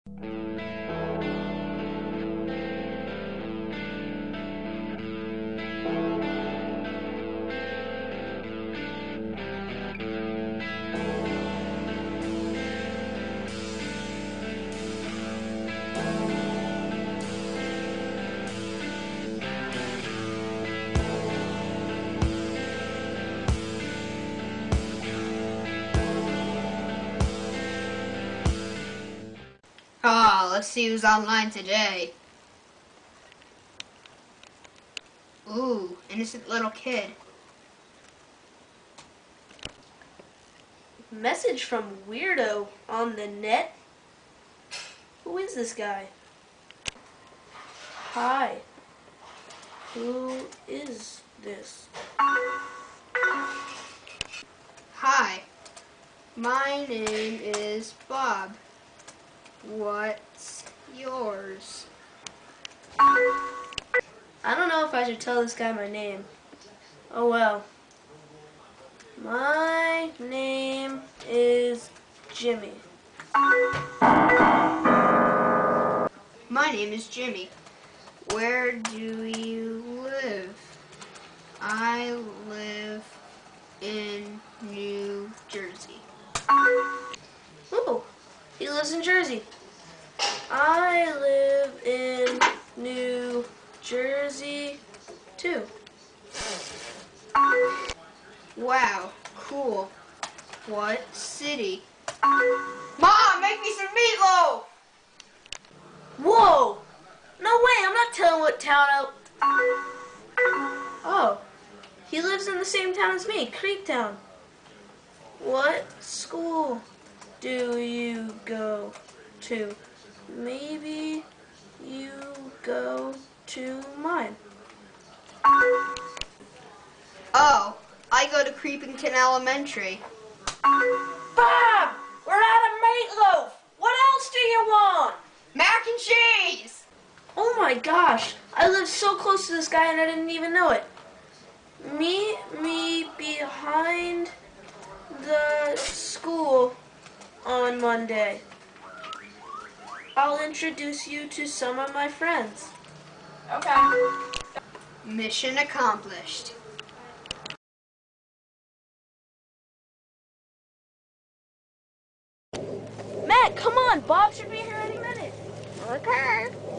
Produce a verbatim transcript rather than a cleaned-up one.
Ah, let's see who's online today. Ooh, innocent little kid. Message from weirdo on the net? Who is this guy? Hi. Who is this? Hi, my name is Bob. What's yours? I don't know if I should tell this guy my name. Oh well. My name is Jimmy. My name is Jimmy. Where do you live? I live in New Jersey. Oh, he lives in Jersey. I live in New Jersey too. Wow, cool. What city? Mom, make me some meatloaf! Whoa! No way, I'm not telling what town I... Oh, he lives in the same town as me, Creektown. What school do you go to? Maybe you go to mine. Oh, I go to Creepington Elementary. Bob! We're out of meatloaf! What else do you want? Mac and cheese! Oh my gosh, I live so close to this guy and I didn't even know it. Meet me behind the school on Monday. I'll introduce you to some of my friends. Okay. Mission accomplished. Matt, come on, Bob should be here any minute. Okay.